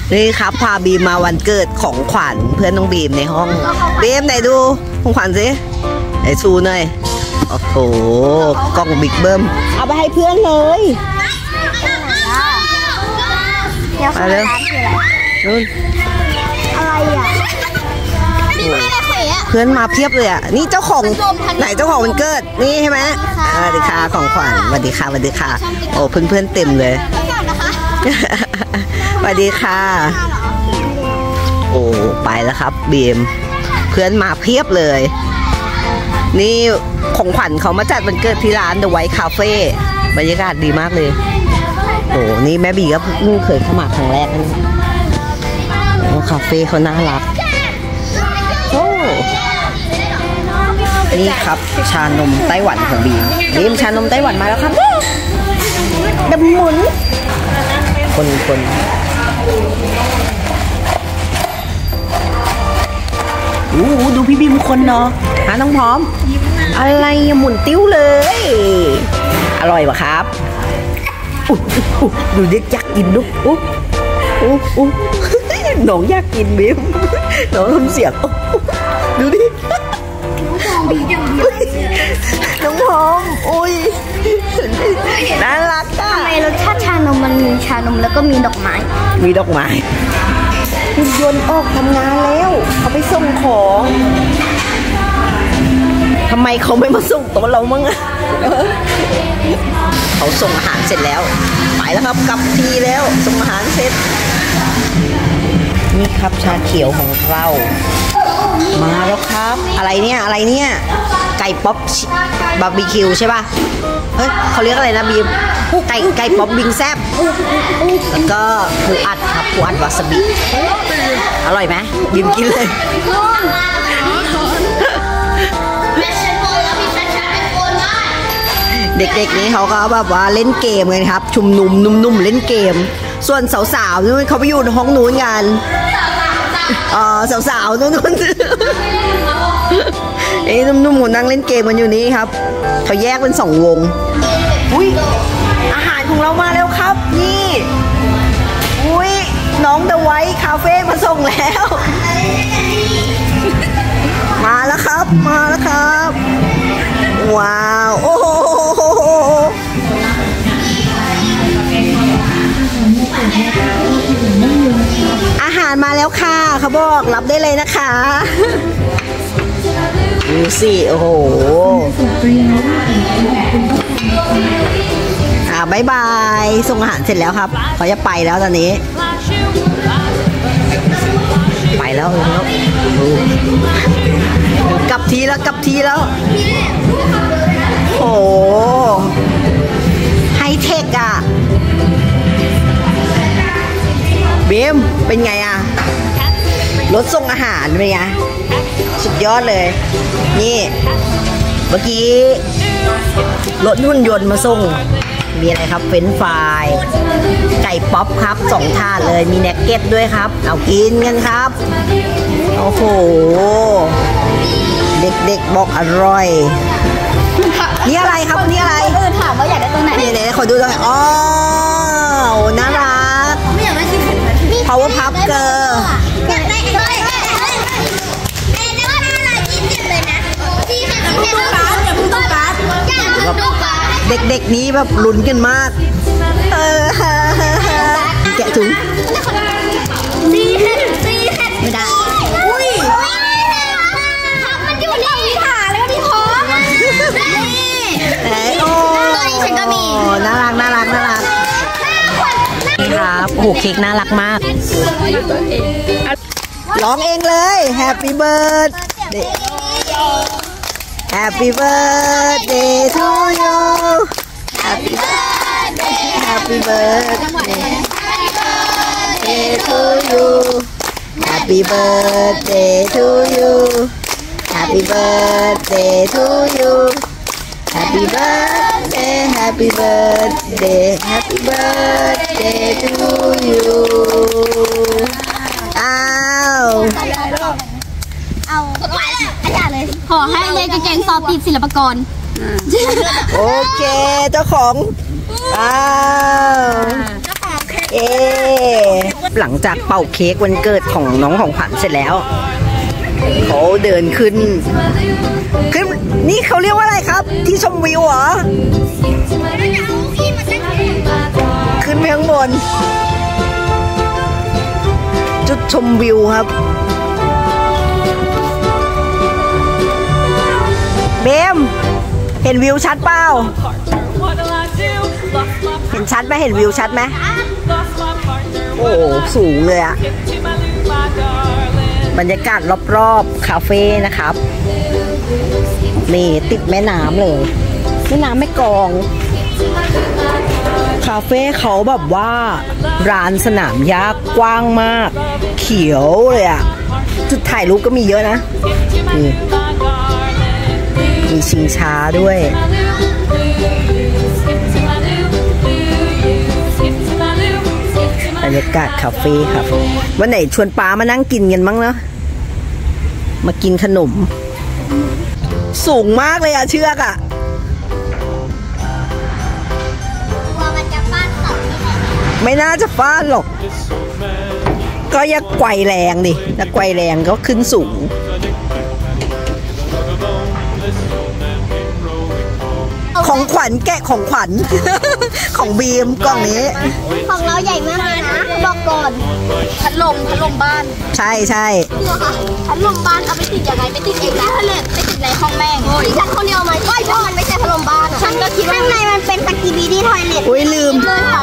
นี่ครับพาบีมมาวันเกิดของขวัญเพื่อนน้องบีมในห้องบีมไหนดูของขวัญสิไหนซูหน่อยโอ้โหกล่องบิ๊กเบิ้มเอาไปให้เพื่อนเลยมาเร็วนู่นอะไรอ่ะเพื่อนมาเพียบเลยอ่ะนี่เจ้าของไหนเจ้าของวันเกิดนี่ใช่ไหมสวัสดีค่ะของขวัญสวัสดีค่ะสวัสดีค่ะโอ้เพื่อนเต็มเลยสวัสดีค่ะโอ้ไปแล้วครับบีมเพื่อนมาเพียบเลยนี่ของขวัญเขามาจัดวันเกิดที่ร้าน The White Cafe บรรยากาศดีมากเลยโอ้นี่แม่บีก็เพิ่งเคยเข้ามาครั้งแรกนะคาเฟ่เขาน่ารักโอ้นี่ครับชานมไต้หวันของบีมชานมไต้หวันมาแล้วครับดำหมุนคนดูพี่บีมคนเนาะหาน้องพร้อมอะไรหมุนติ้วเลยอร่อยปะครับดูเด็กอยากกินลูกน้องอยากกินบีมน้องทำเสียงดูดิน้องพร้อมอุ้ยน่ารักอ่ะทำไมรสชาติชานมมันมีชานมแล้วก็มีดอกไม้หุ่นยนต์ออกทำงานแล้วเขาไปส่งของทำไมเขาไม่มาส่งตัวเรามั้งเขาส่งอาหารเสร็จแล้วไปแล้วครับกลับทีแล้วส่งอาหารเสร็จนี่ครับชาเขียวของเรามาแล้วครับอะไรเนี่ยไก่ป๊อปบาร์บีคิวใช่ป่ะเฮ้ยเขาเรียกอะไรนะบีมไก่ป๊อปบิงแซบแล้วก็ปูอัดครับปูอัดวาซาบิอร่อยไหมบีมกินเลยเด็กๆนี้เขาก็แบบว่าเล่นเกมกันครับชุมนุมนุ่มๆเล่นเกมส่วนสาวๆนู้นเขาไปอยู่ในห้องนู้นกันสาวๆนู้นนุ่มๆคนนั่งเล่นเกมกันอยู่นี้ครับเขาแยกเป็น2 วงอุ้ยอาหารของเรามาแล้วครับนี่อุ้ยน้องเดอะไวท์คาเฟ่มาส่งแล้วมาแล้วครับว้าวโอ้โหอาหารมาแล้วค่ะเขาบอกรับได้เลยนะคะดูสิโอ้โหบายบายส่งอาหารเสร็จแล้วครับเขาจะไปแล้วตอนนี้ไปแล้วกลับทีแล้วโอ้ไฮเทคอ่ะเบมเป็นไงอ่ะรถส่งอาหารเป็นไงสุดยอดเลยนี่เมื่อกี้รถหุ่นยนต์มาส่งมีอะไรครับเฟรนช์ฟรายไก่ป๊อปครับ2 ถาดเลยมีเนกเก็ตด้วยครับเอากินกันครับโอ้โหเด็กๆบอกอร่อยนี่อะไรครับนี่อะไรถามว่าอยากได้ตรงไหนนี่ขอดูหน่อยอ๋อน่ารักPower Puff Girl อยากได้ด้วยเด็กๆนี้แบบลุ้นกันมากแกะถุงไม่ได้อุ้ยมันอยู่ในถาแล้วที่คอโอ้ตัวนี้ฉันก็มีน่ารักครับโอ้โหเค้กน่ารักมากร้องเองเลย Happy Birthday Happy birthday to you Happy birthday to you Happy birthday to you Happy birthday to you Happy birthday to you อ้าวเอาไปแล้วอาจารย์เลยขอให้เลยเก่งสอบติดศิลปากรโอเคเจ้าของอ้าวเจ้าของเค้กหลังจากเป่าเค้กวันเกิดของน้องของขวัญเสร็จแล้วเขาเดินขึ้นนี่เขาเรียกว่าอะไรครับที่ชมวิวเหรอขึ้นไปข้างบนจุดชมวิวครับเบมเห็นวิวชัดเปล่าเห็นชัดไหมเห็นวิวชัดไหมโอ้สูงเลยอะบรรยากาศรอบๆคาเฟ่นะครับนี่ติดแม่น้ำเลยแม่น้ำแม่กลองคาเฟ่เขาแบบว่าร้านสนามหญ้ากว้างมากเขียวเลยอะจุดถ่ายรูปก็มีเยอะนะนี่มีชิงช้าด้วยบรรยากาศคาเฟ่ครับวันไหนชวนป้ามานั่งกินกันบ้างเนาะมากินขนมสูงมากเลยอะเชือกอะไม่น่าจะฟาดหรอกก็อย่าไกวแรงดิถ้าไกวแรงก็ขึ้นสูงของขวัญแกะของขวัญ ของบีมกล่องนี้ของเราใหญ่มากเลยนะบอกก่อนพัดลมบ้านใช่พัดลมบ้านเอาไปติดยังไงไม่ติดเองนะถ้าเล็ดไม่ติดในห้องแม่งดิฉันคนเดียวมาไม่เพราะมันไม่ใช่พัดลมบ้านฉันก็คิดว่าข้างในมันเป็นสกีบีดี้ทอยเล็ตอุ้ยลืม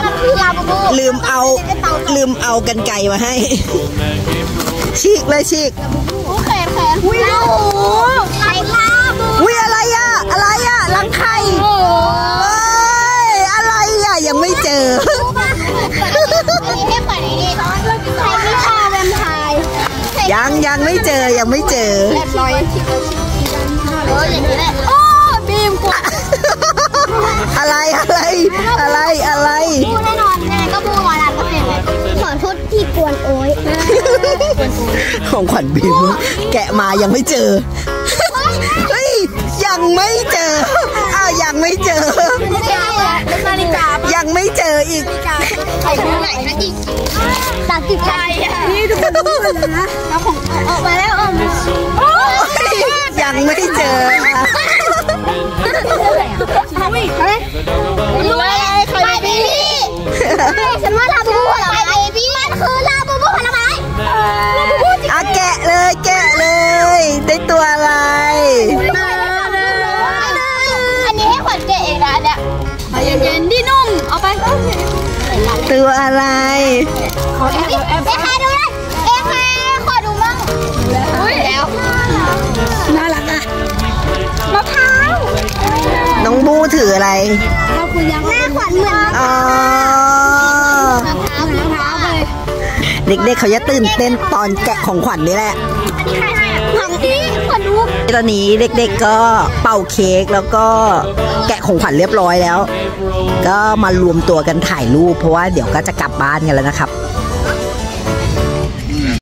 เอากันไกมาให้ฉีกเลยฉีกแขนอุ้ยโอ้โหไข่ลาบูอุ้ยอะไรอะรังไข่อะไรอะยังไม่เจอให้เปิดนี่ใครไม่ชาแวมไพร์ยังไม่เจอแบบลอยอย่างนี้แหละโอ้บีมกดอะไรบูแน่นอนยังไงก็บู100%เลยขอโทษที่กวนโอ้ยของขวัญบีมแกะมายังไม่เจอเฮ้ยยังไม่เจออ้าวยังไม่เจอยังไม่เจออีกไข่ดูไหนนะดิตัดติดใจนี่ทุกคนดูนะแล้วของออกมาแล้วยังไม่เจอรู้อะไรไข่เบบี้ฉันว่าลาบูบูผลไม้เบบี้มันคือลาบูบูผลไม้แกะเลยได้ตัวอะไรอันนี้ให้ขวัญแกะเองนะเนี่ยเย็นๆดินุ่มเอาไปตัวอะไรขอแอบดูเลยขอดูมั่งแล้วน่ารักอ่ะมะพร้าวน้องบูถืออะไรแม่ขวัญเหมือนมะพร้าวเลยเด็กๆเขาจะตื่นเต้นตอนแกะของขวัญนี่แหละตอนนี้เด็กๆก็เป่าเค้กแล้วก็แกะของขวัญเรียบร้อยแล้วก็มารวมตัวกันถ่ายรูปเพราะว่าเดี๋ยวก็จะกลับบ้านกันแล้วนะครับ